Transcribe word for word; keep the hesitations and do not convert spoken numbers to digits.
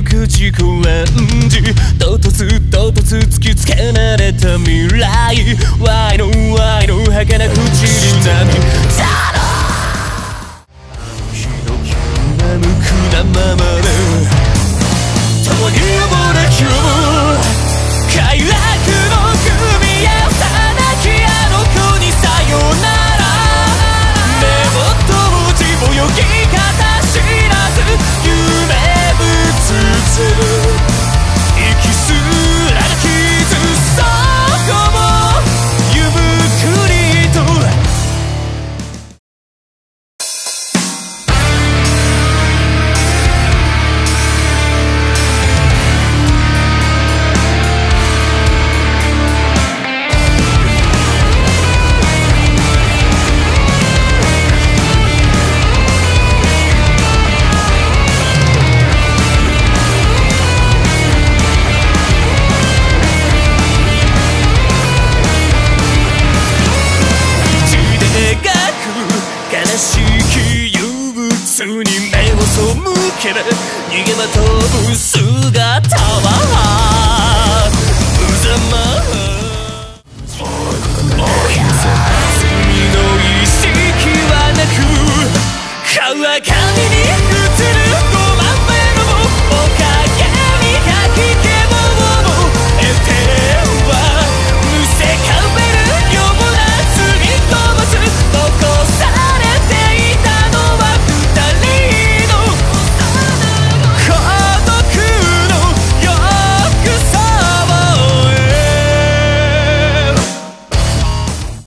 ゆく自己暗示、唐突唐突突きつけられた未来、ワイのワイの儚くちに波ただ日の気が無垢なままで共に溺れきむ快楽の組み合わさなきあの子にさよなら、目もとじもよぎ方知らず夢ぶつつ息すらが傷そこもゆっくりとに目を背けば逃げ惑う姿は無様、罪の意識はなく川上に